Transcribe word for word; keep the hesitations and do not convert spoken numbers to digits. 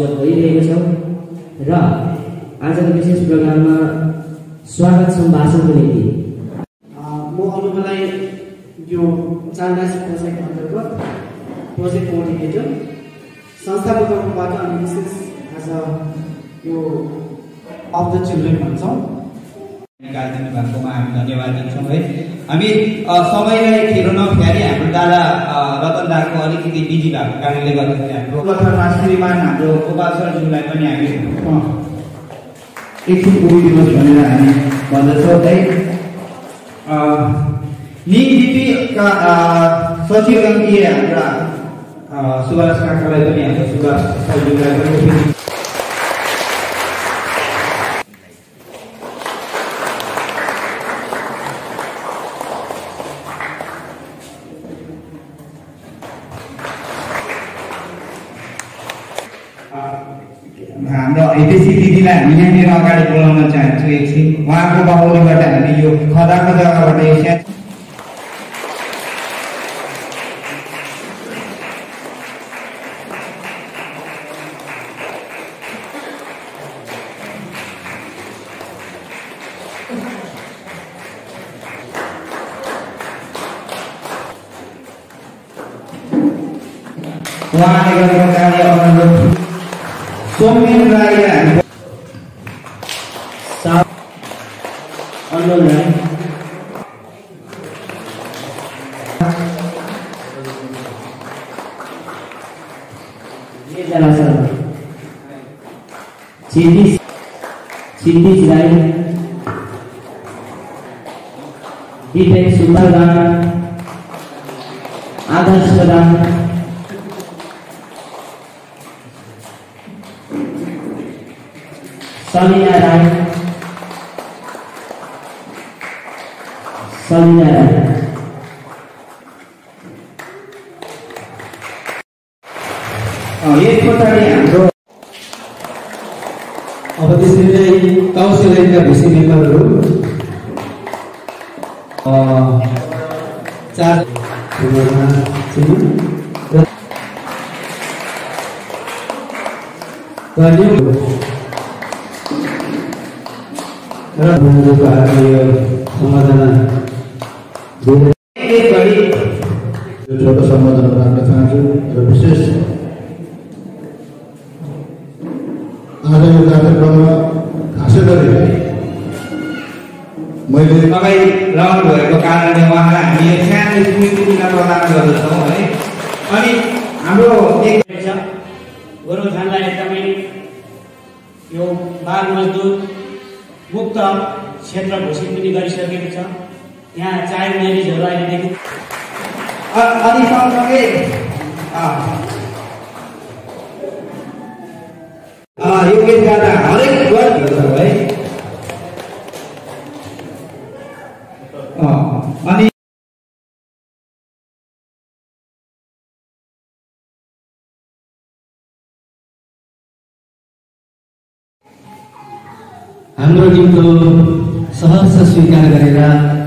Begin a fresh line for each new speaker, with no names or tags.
भइरहेको छ र आजको विशेष प्रोग्राममा स्वागत सम्भाषणको निम्ति
म अरूलाई यो चारदास प्रोजेक्ट अन्तर्गत प्रोजेक्ट कोअर्डिनेटर संस्थाको तर्फबाट अनि विशेष आज यो अफ द चिल्ड्रेन भन्छौँ
निकालिदिनु भएकोमा हामी धन्यवाद दिन्छौँ है। हामी समयलाई खेरो नफ्यारी हाम्रो दादा रतन दाको अलिकति बिजी भएको कारणले गर्दाखेरि हाम्रो कथामा श्रीमान हाम्रो गोपाल सरज्यूलाई पनि हामी एकछिन पुगिदिनुहोस् भनेर हामी भन्दछौँ है। निमजिपीका सचिव अङ्कीय हाम्रा सुभाष काकालाई पनि हाम्रो सुभाष सरज्यूलाई पनि हाम्रो एपिसी दिदीलाई हामी यहाँनिर अगाडि बोलाउन चाहन्छु एकछिन। उहाँको बाहुलीबाट हामी यो खदाको जग्गाबाट एकछिन उहाँले गरेको कार्य अनुरूप सोमेन राईलाई हामी
अनमोल राई निर्जला शर्मा क्षितिज क्षितिज राई दीपेन सुब्बा राणा आदर्श प्रधान सलीना राई सलीना राई
यस पछाडि हाम्रो
अब त्यसरी नै काउन्सिलका भिसी मेम्बरहरू चार र सम्बोधना
छोटो सम्बोधन राख्न चाहन्छु र विशेष आज यो कार्यक्रममा खासै गरी मैले
तपाईँ रहनु भएको कारणले उहाँलाई हामी यो सानो स्मृति चिन्ह प्रदान गर्दछौँ है। अनि हाम्रो एक
गोरुबथानलाई एकदमै यो बाल मजदुर मुक्त क्षेत्र घोषित पनि गरिसकेको छ। यहाँ चाइल्ड म्यारेजहरू अहिलेदेखि
अनि सँगसँगै यो गीत गाउँदा हरेक वर्ग है। अनि
हाम्रो गीतको सहर्ष स्वीकार गरेर